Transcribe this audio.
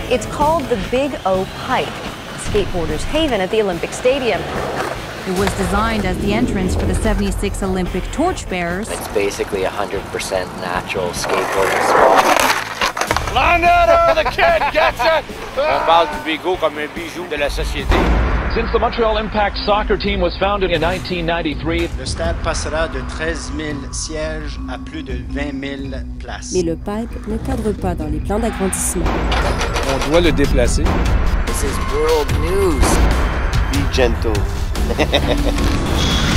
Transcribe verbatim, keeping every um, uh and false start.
It's called the Big O Pipe, a skateboarder's haven at the Olympic Stadium. It was designed as the entrance for the seventy-six Olympic torchbearers. It's basically a one hundred percent natural skateboarding spot. L'honneur, the kid gets it! On parle du bigot comme un bijou de la société. Since the Montreal Impact soccer team was founded in nineteen ninety-three, le stade passera de treize mille sièges à plus de vingt mille places. Mais le pipe ne cadre pas dans les plans d'agrandissement. On doit le déplacer. This is world news. Be gentle.